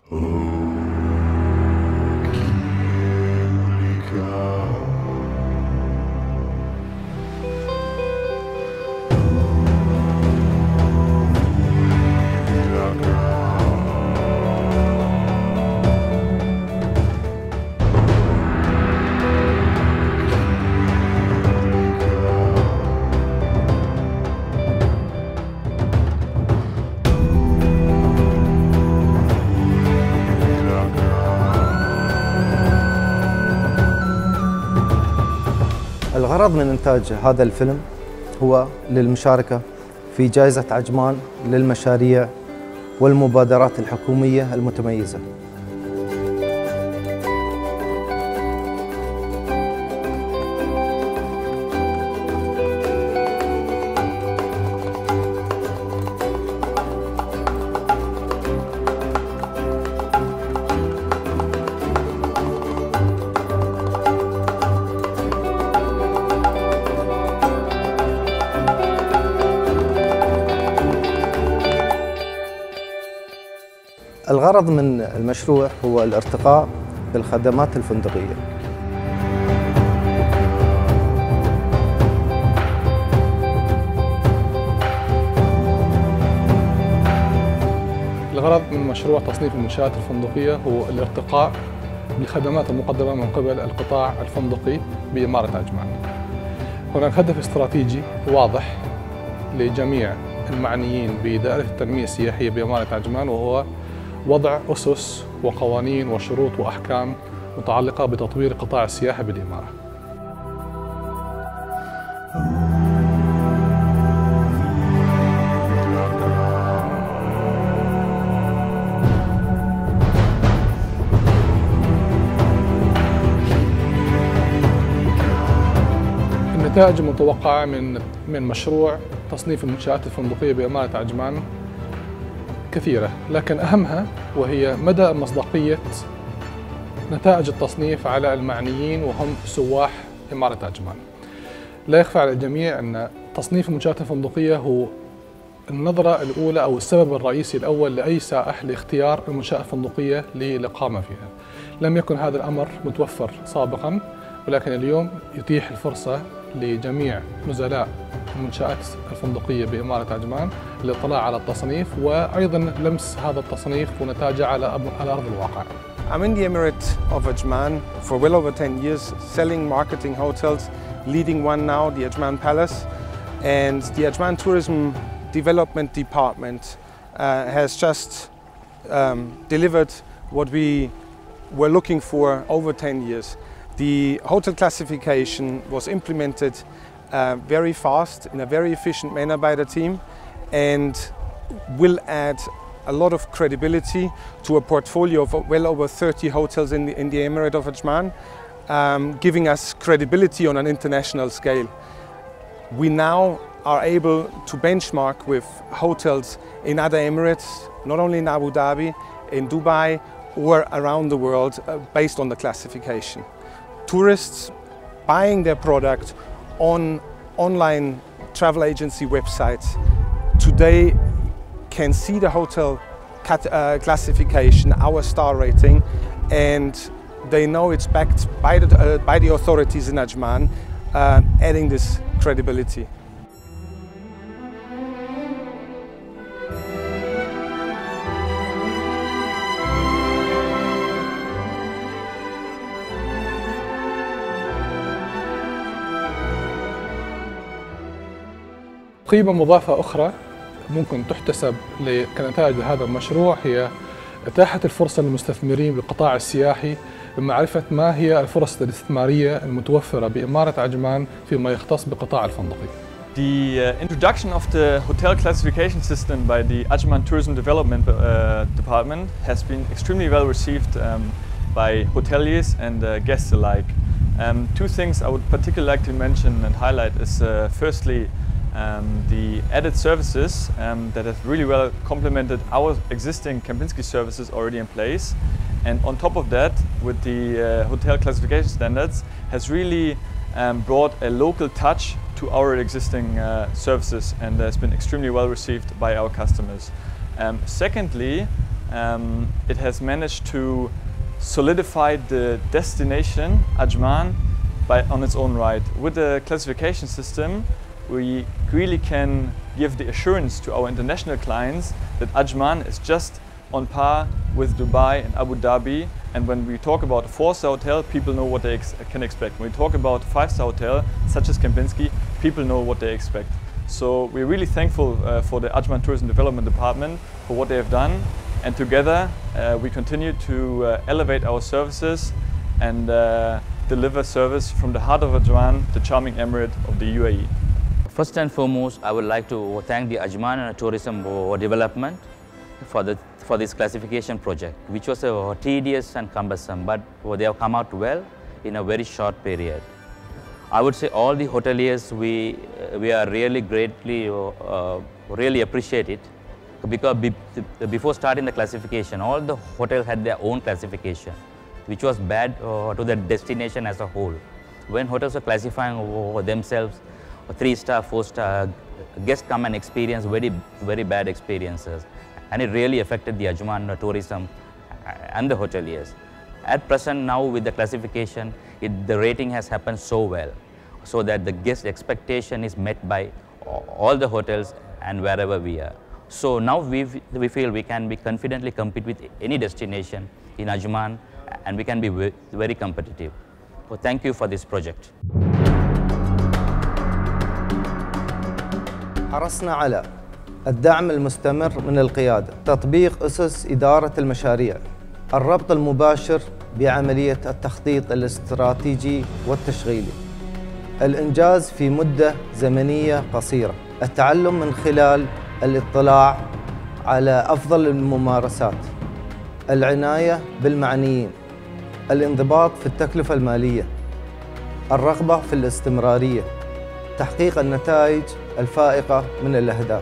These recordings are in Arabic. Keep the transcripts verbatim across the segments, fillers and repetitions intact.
الغرض من إنتاج هذا الفيلم هو للمشاركة في جائزة عجمان للمشاريع والمبادرات الحكومية المتميزة. الغرض من المشروع هو الارتقاء بالخدمات الفندقية. الغرض من مشروع تصنيف المنشآت الفندقية هو الارتقاء بالخدمات المقدمة من قبل القطاع الفندقي بإمارة عجمان. هناك هدف استراتيجي واضح لجميع المعنيين بدائرة التنمية السياحية بإمارة عجمان، وهو وضع أسس وقوانين وشروط وأحكام متعلقة بتطوير قطاع السياحة بالإمارة. النتائج المتوقعة من من مشروع تصنيف المنشآت الفندقية بإمارة عجمان كثيرة، لكن أهمها وهي مدى مصداقية نتائج التصنيف على المعنيين وهم سواح إمارة عجمان. لا يخفى على الجميع أن تصنيف المنشآت الفندقية هو النظرة الأولى أو السبب الرئيسي الأول لأي سائح لاختيار المنشأة الفندقية للإقامة فيها. لم يكن هذا الأمر متوفر سابقاً، ولكن اليوم يتيح الفرصة لجميع نزلاء المنشآت الفندقية بإمارة عجمان للاطلاع على التصنيف وأيضاً لمس هذا التصنيف ونتائجه على على أرض الواقع. I'm in the Emirate of Ajman for well over ten years, selling marketing hotels, leading one now, the Ajman Palace, and the Ajman Tourism Development Department uh, has just um, delivered what we were looking for over ten years. The hotel classification was implemented uh, very fast, in a very efficient manner by the team, and will add a lot of credibility to a portfolio of well over thirty hotels in the, in the Emirate of Ajman, um, giving us credibility on an international scale. We now are able to benchmark with hotels in other Emirates, not only in Abu Dhabi, in Dubai, or around the world uh, based on the classification. Tourists buying their product on online travel agency websites today can see the hotel cat, uh, classification, our star rating, and they know it's backed by the, uh, by the authorities in Ajman, uh, adding this credibility. قيمة مضافة أخرى ممكن تحتسب كنتائج هذا المشروع هي إتاحة الفرصة للمستثمرين بالقطاع السياحي بمعرفة ما هي الفرص الاستثمارية المتوفرة بإمارة عجمان فيما يختص بقطاع الفندقي. The uh, introduction of the hotel classification system by the Ajman Tourism Development uh, Department has been extremely well received um, by hoteliers and uh, guests alike. Um, two things I would particularly like to mention and highlight is uh, firstly Um, the added services um, that have really well complemented our existing Kempinski services already in place, and on top of that, with the uh, hotel classification standards, has really um, brought a local touch to our existing uh, services and has been extremely well received by our customers. Um, secondly, um, it has managed to solidify the destination, Ajman, by, on its own right. With the classification system, we really can give the assurance to our international clients that Ajman is just on par with Dubai and Abu Dhabi. And when we talk about a four-star hotel, people know what they ex can expect. When we talk about a five-star hotel, such as Kempinski, people know what they expect. So we're really thankful uh, for the Ajman Tourism Development Department for what they have done. And together, uh, we continue to uh, elevate our services and uh, deliver service from the heart of Ajman, the charming emirate of the U A E. First and foremost, I would like to thank the Ajman Tourism Development for, the, for this classification project, which was uh, tedious and cumbersome, but they have come out well in a very short period. I would say all the hoteliers, we, uh, we are really greatly, uh, really appreciate it, because be, before starting the classification, all the hotels had their own classification, which was bad uh, to the destination as a whole. When hotels are classifying uh, themselves, three-star, four-star, guests come and experience very, very bad experiences. And it really affected the Ajman tourism and the hoteliers. At present now with the classification, it, the rating has happened so well, so that the guest expectation is met by all the hotels and wherever we are. So now we, we feel we can be confidently compete with any destination in Ajman, and we can be very competitive. So thank you for this project. حرصنا على الدعم المستمر من القيادة، تطبيق أسس إدارة المشاريع، الربط المباشر بعملية التخطيط الاستراتيجي والتشغيلي، الإنجاز في مدة زمنية قصيرة، التعلم من خلال الاطلاع على أفضل الممارسات، العناية بالمعنيين، الانضباط في التكلفة المالية، الرغبة في الاستمرارية، تحقيق النتائج الفائقة من الأهداف.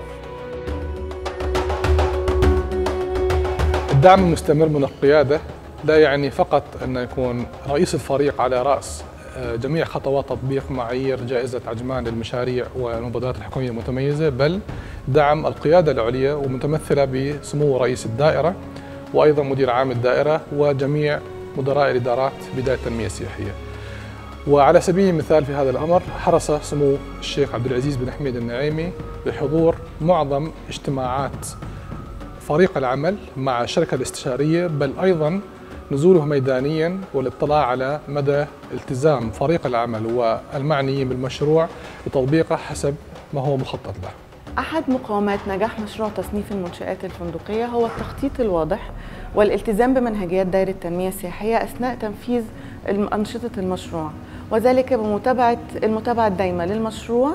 الدعم المستمر من القيادة لا يعني فقط أن يكون رئيس الفريق على رأس جميع خطوات تطبيق معايير جائزة عجمان للمشاريع والمبادرات الحكومية المتميزة، بل دعم القيادة العليا ومتمثلة بسمو رئيس الدائرة وأيضا مدير عام الدائرة وجميع مدراء الإدارات بداية التنمية السياحية. وعلى سبيل المثال في هذا الأمر حرص سمو الشيخ عبد العزيز بن حميد النعيمي بحضور معظم اجتماعات فريق العمل مع الشركة الاستشارية، بل أيضا نزوله ميدانيا والاطلاع على مدى التزام فريق العمل والمعنيين بالمشروع لتطبيقه حسب ما هو مخطط له. أحد مقومات نجاح مشروع تصنيف المنشآت الفندقية هو التخطيط الواضح والالتزام بمنهجيات دائرة التنمية السياحية أثناء تنفيذ أنشطة المشروع، وذلك بمتابعة المتابعة الدائمة للمشروع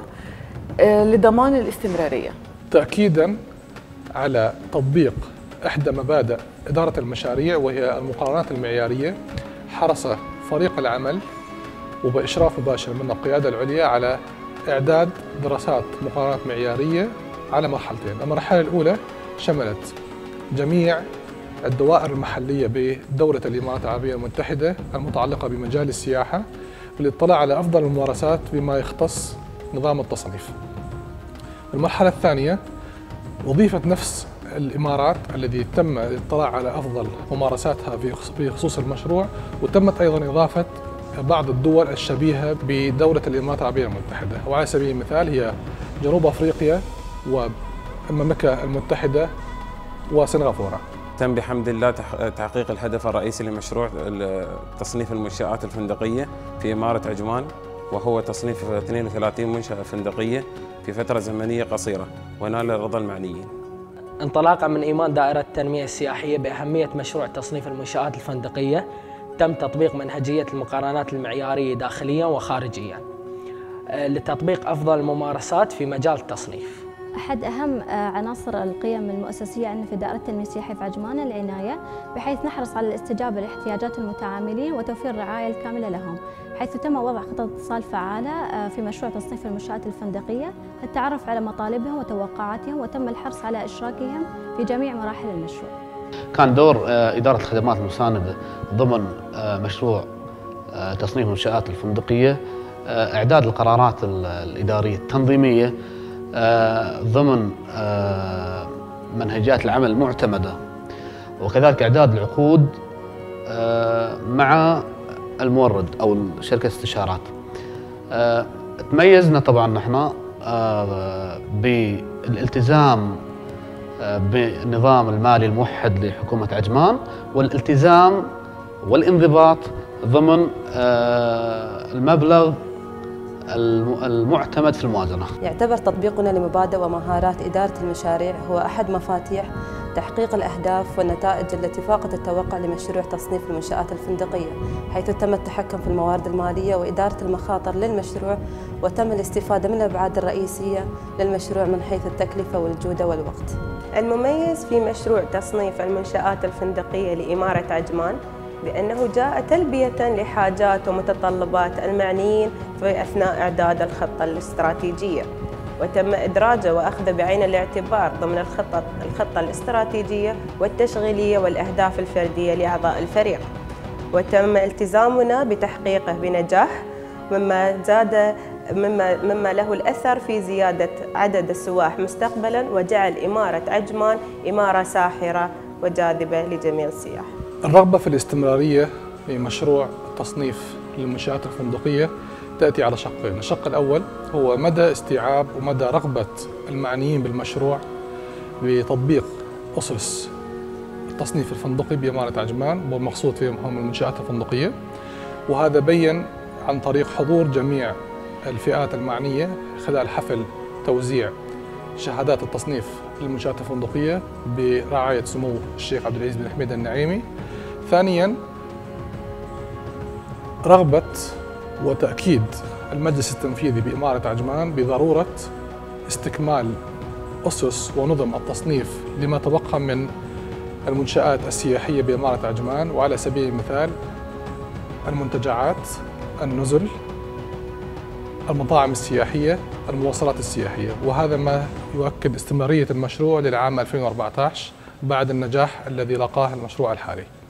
لضمان الاستمرارية. تأكيداً على تطبيق إحدى مبادئ إدارة المشاريع وهي المقارنات المعيارية، حرص فريق العمل وبإشراف مباشر من القيادة العليا على إعداد دراسات مقارنات معيارية على مرحلتين. المرحلة الأولى شملت جميع الدوائر المحلية بدولة الإمارات العربية المتحدة المتعلقة بمجال السياحة للاطلاع على أفضل الممارسات بما يختص نظام التصنيف. المرحلة الثانية أضيفت نفس الإمارات الذي تم الاطلاع على أفضل ممارساتها في خصوص المشروع، وتمت أيضا إضافة بعض الدول الشبيهة بدولة الإمارات العربية المتحدة، وعلى سبيل المثال هي جنوب أفريقيا والمملكة المتحدة وسنغافورة. تم بحمد الله تحقيق الهدف الرئيسي لمشروع تصنيف المنشآت الفندقية في إمارة عجمان، وهو تصنيف اثنين وثلاثين منشأة فندقية في فترة زمنية قصيرة، ونال رضا المعنيين. انطلاقا من إيمان دائرة التنمية السياحية بأهمية مشروع تصنيف المنشآت الفندقية، تم تطبيق منهجية المقارنات المعيارية داخليا وخارجيا لتطبيق أفضل الممارسات في مجال التصنيف. أحد أهم عناصر القيم المؤسسية عندنا في دائرة التنمية السياحية في عجمان العناية، بحيث نحرص على الاستجابة لاحتياجات المتعاملين وتوفير الرعاية الكاملة لهم، حيث تم وضع خطط اتصال فعالة في مشروع تصنيف المنشآت الفندقية للتعرف على مطالبهم وتوقعاتهم، وتم الحرص على إشراكهم في جميع مراحل المشروع. كان دور إدارة الخدمات المساندة ضمن مشروع تصنيف المنشآت الفندقية إعداد القرارات الإدارية التنظيمية ضمن منهجيات العمل المعتمدة، وكذلك إعداد العقود مع المورد أو شركة استشارات. تميزنا طبعا نحن بالالتزام بالنظام المالي الموحد لحكومة عجمان، والالتزام والانضباط ضمن المبلغ المعتمد في الموازنة. يعتبر تطبيقنا لمبادئ ومهارات إدارة المشاريع هو أحد مفاتيح تحقيق الأهداف والنتائج التي فاقت التوقع لمشروع تصنيف المنشآت الفندقية، حيث تم التحكم في الموارد المالية وإدارة المخاطر للمشروع، وتم الاستفادة من الأبعاد الرئيسية للمشروع من حيث التكلفة والجودة والوقت. المميز في مشروع تصنيف المنشآت الفندقية لإمارة عجمان بأنه جاء تلبية لحاجات ومتطلبات المعنيين في أثناء إعداد الخطة الاستراتيجية، وتم إدراجه وأخذه بعين الاعتبار ضمن الخطة الخطة الاستراتيجية والتشغيلية والأهداف الفردية لأعضاء الفريق، وتم التزامنا بتحقيقه بنجاح، مما زاد مما مما له الأثر في زيادة عدد السواح مستقبلا، وجعل إمارة عجمان إمارة ساحرة وجاذبة لجميع السياح. الرغبة في الاستمرارية في مشروع تصنيف للمنشآت الفندقية تأتي على شقين. الشق الأول هو مدى استيعاب ومدى رغبة المعنيين بالمشروع بتطبيق أسس التصنيف الفندقي بإمارة عجمان، والمقصود فيهم هم المنشآت الفندقية، وهذا بين عن طريق حضور جميع الفئات المعنية خلال حفل توزيع شهادات التصنيف للمنشآت الفندقية برعاية سمو الشيخ عبد العزيز بن حميد النعيمي. ثانياً، رغبة وتأكيد المجلس التنفيذي بإمارة عجمان بضرورة استكمال أسس ونظم التصنيف لما تبقى من المنشآت السياحية بإمارة عجمان، وعلى سبيل المثال المنتجعات، النزل، المطاعم السياحية، المواصلات السياحية، وهذا ما يؤكد استمرارية المشروع للعام ألفين وأربعة عشر بعد النجاح الذي لقاه المشروع الحالي.